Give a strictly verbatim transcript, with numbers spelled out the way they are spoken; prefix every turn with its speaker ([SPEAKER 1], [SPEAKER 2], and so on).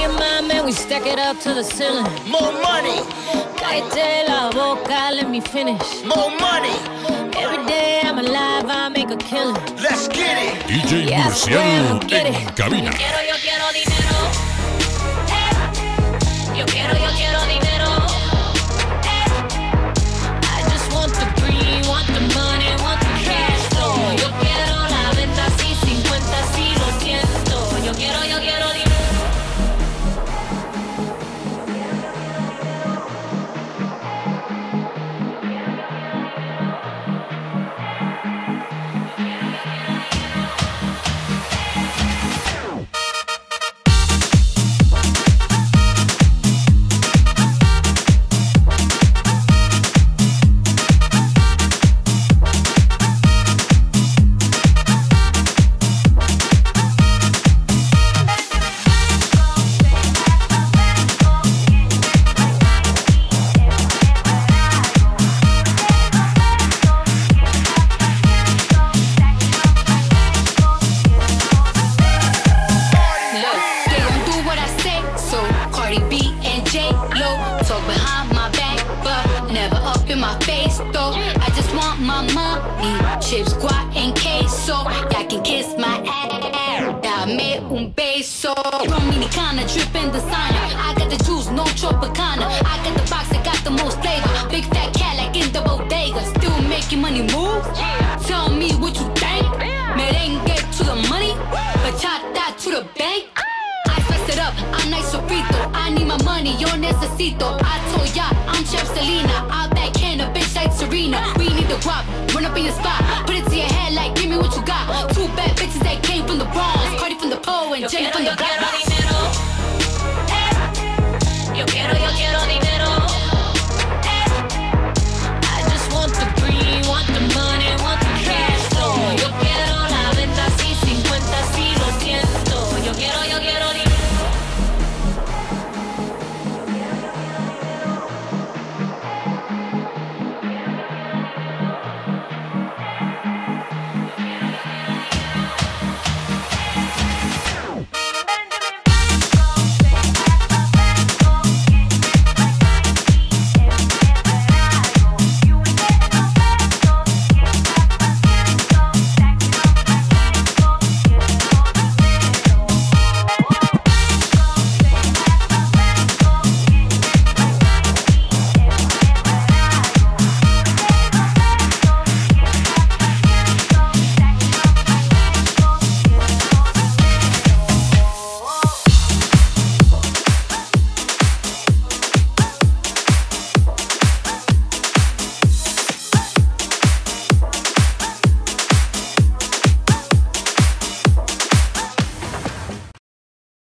[SPEAKER 1] and my man, we stack it up to the ceiling.
[SPEAKER 2] More money.
[SPEAKER 1] Cállate la boca, let me finish.
[SPEAKER 2] More money.
[SPEAKER 1] Every day I'm alive, I make a killing.
[SPEAKER 2] Let's get it.
[SPEAKER 3] D J
[SPEAKER 1] Yeah, I swear
[SPEAKER 3] Murciano
[SPEAKER 1] I'll get
[SPEAKER 3] en
[SPEAKER 1] it.
[SPEAKER 3] cabina.
[SPEAKER 1] Yo quiero, yo quiero dinero. Eh. Yo quiero, yo quiero dinero. Eh. I just want the green, want the money, want the cash flow. Yo quiero la venta así, cincuenta sí, lo siento. Yo quiero, yo quiero dinero.
[SPEAKER 4] Chips, guac, and queso. Y'all can kiss my ass. Dame un beso. Dominicana, drippin' designer. I got the juice, no Tropicana. I got the box that got the most flavor. Big fat cat like in the bodega. Still making money move. Tell me what you think. Merengue to the money. Bachata to the bank. I spice it up, I'm nice sofrito. I need my money, yo necesito. I told ya, I'm Chef Selena. I backhand a bitch like Serena. We need the guap, run up in your spot. Put it to your head like, give me what you got. Two bad bitches that came from the Bronx. Cardi from the pole and Jay from the block.